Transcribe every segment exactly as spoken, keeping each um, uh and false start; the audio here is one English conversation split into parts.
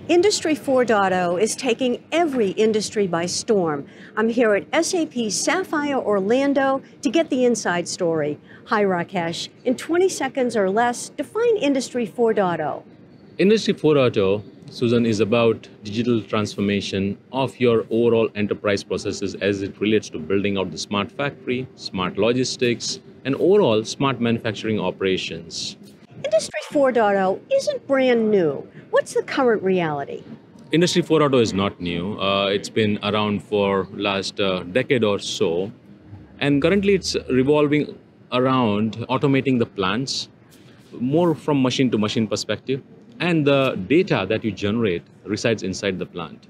Industry four point oh is taking every industry by storm. I'm here at S A P Sapphire Orlando to get the inside story. Hi, Rakesh. In twenty seconds or less, define Industry four point oh. Industry four point oh, Susan, is about digital transformation of your overall enterprise processes as it relates to building out the smart factory, smart logistics, and overall smart manufacturing operations. Industry four point oh isn't brand new. What's the current reality? Industry four point oh is not new. Uh, it's been around for last uh, decade or so. And currently it's revolving around automating the plants, more from machine to machine perspective. And the data that you generate resides inside the plant.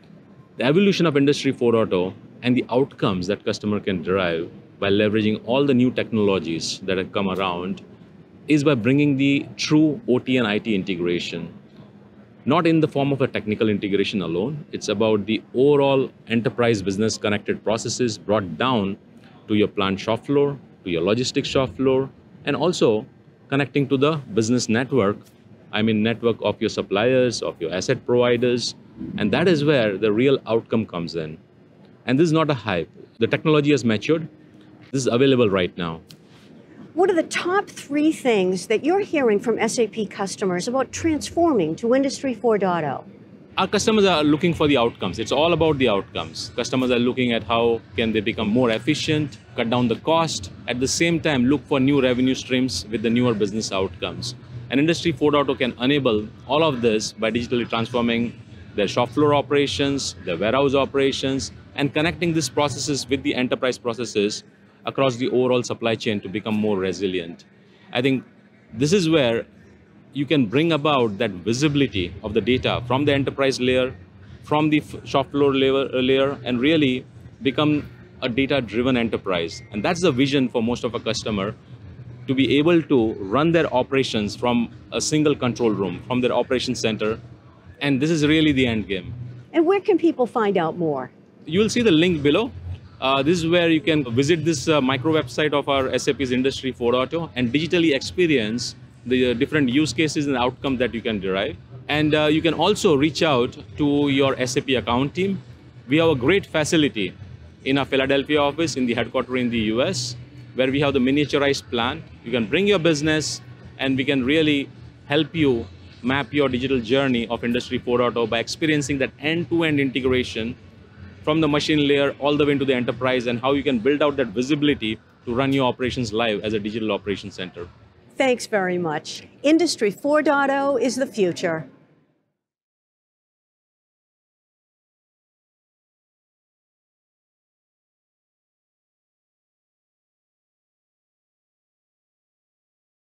The evolution of Industry four point oh and the outcomes that customer can derive by leveraging all the new technologies that have come around is by bringing the true O T and I T integration. Not in the form of a technical integration alone, it's about the overall enterprise business connected processes brought down to your plant shop floor, to your logistics shop floor, and also connecting to the business network. I mean, network of your suppliers, of your asset providers, and that is where the real outcome comes in. And this is not a hype. The technology has matured. This is available right now. What are the top three things that you're hearing from S A P customers about transforming to Industry four point oh? Our customers are looking for the outcomes. It's all about the outcomes. Customers are looking at how can they become more efficient, cut down the cost, at the same time look for new revenue streams with the newer business outcomes. And Industry four point oh can enable all of this by digitally transforming their shop floor operations, their warehouse operations, and connecting these processes with the enterprise processes across the overall supply chain to become more resilient. I think this is where you can bring about that visibility of the data from the enterprise layer, from the shop floor layer, and really become a data-driven enterprise. And that's the vision for most of our customer, to be able to run their operations from a single control room, from their operations center. And this is really the end game. And where can people find out more? You will see the link below. Uh, this is where you can visit this uh, micro website of our S A P's Industry four point oh and digitally experience the uh, different use cases and outcomes that you can derive. And uh, you can also reach out to your S A P account team. We have a great facility in our Philadelphia office in the headquarters in the U S, where we have the miniaturized plan. You can bring your business and we can really help you map your digital journey of Industry four point oh by experiencing that end-to-end integration from the machine layer all the way into the enterprise, and how you can build out that visibility to run your operations live as a digital operations center. Thanks very much. Industry four point oh is the future.